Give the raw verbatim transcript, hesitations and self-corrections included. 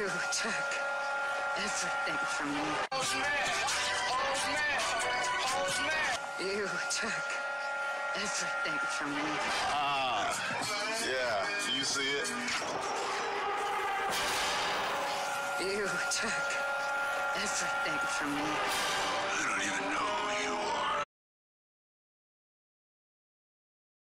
You took everything from me. Old man, old man, old man. You took everything from me. Ah, yeah, you see it? You took everything from me. I don't even know